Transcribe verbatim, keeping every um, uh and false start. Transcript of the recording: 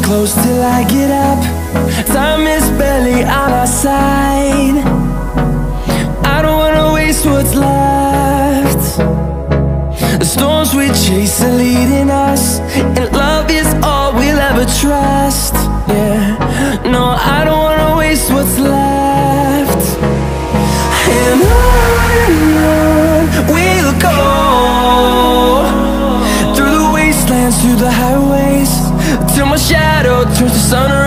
close till I get up. Time is barely on our side. I don't wanna waste what's left. The storms we chase are leading us, and love is all we'll ever trust. Yeah, no, I don't wanna waste what's left. And on and on we'll go, through the wastelands, through the highways, till my shadow turns to sun